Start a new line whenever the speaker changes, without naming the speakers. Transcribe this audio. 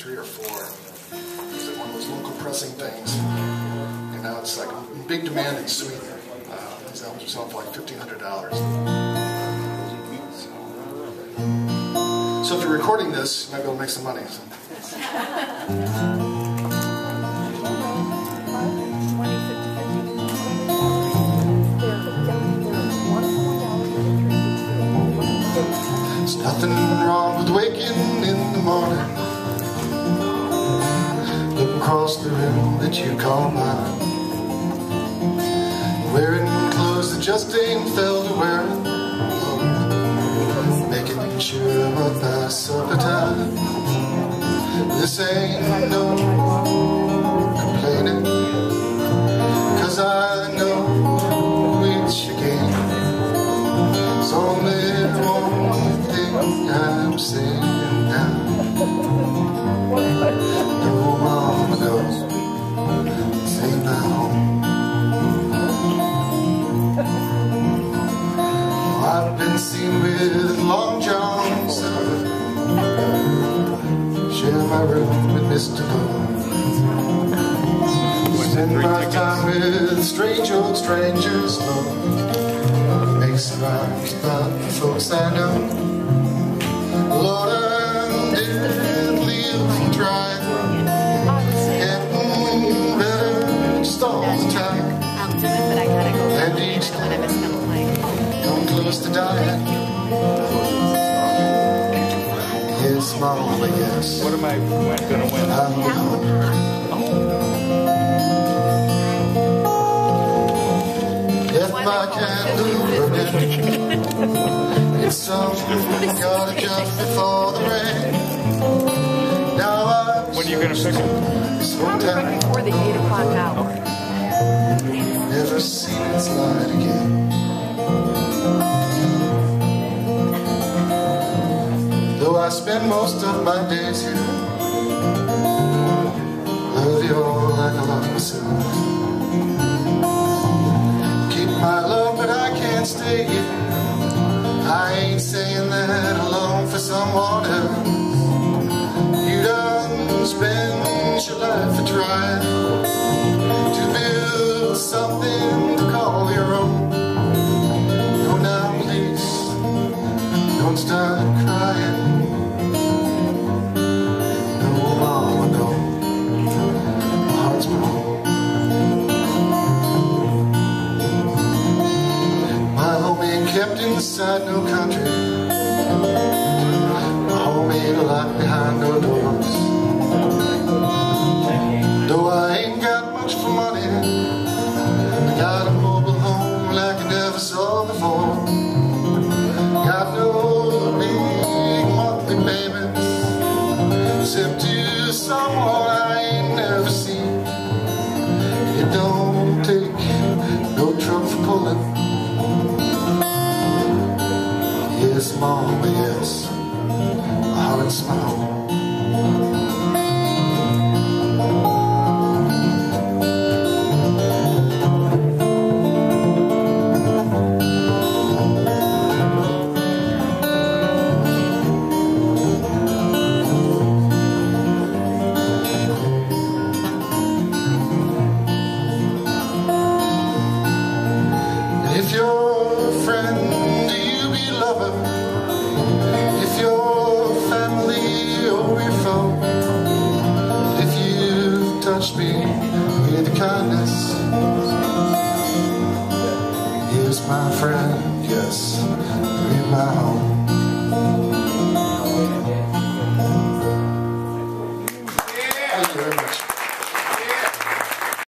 3 or 4. It was like one of those local pressing things. And now it's like in big demand in Sweden. These albums are selling for like $1,500. So if you're recording this, you might be able to make some money. So. There's nothing wrong with waking in the morning, looking across the room that you call mine, wearing clothes that just ain't felt to wear, making sure I'm up by supper time. This ain't no complaining, 'cause I know it's your game. It's only one thing I'm saying now. No, mama, no, this ain't my home. I've been seen with Long John Silver, share my room with Mr. Lowe, spend my time with strange old strangers, make some rhymes about the folks I know. Lord, I didn't leave from trying, getting better just all the time, and each day come close to dying. Yes, Mama, yes.
What am I gonna win?
Left my candle burning. It's something gotta just before the rain. Now I'm
when are you gonna pick it?
so tired.
Before the 8 o'clock hour.
Never seen its light again. Though I spend most of my days here, love you all like I love myself. Keep my love, but I can't stay here. I ain't saying that I long for someone else. You done spend your life for trying to build something to call your own. No, now please, don't start crying. Kept inside no country, homemade a lot behind no doors. Though I ain't got much for money, I got a mobile home like I never saw before. Got no big monthly payments, except to someone I ain't never seen. It don't take no truck for pulling. Yes, Mama, yes, my heart's my home. If you're a friend, do you be lover? If you're family or your foe, if you've touched me with kindness, here's my friend, yes, you're in my home.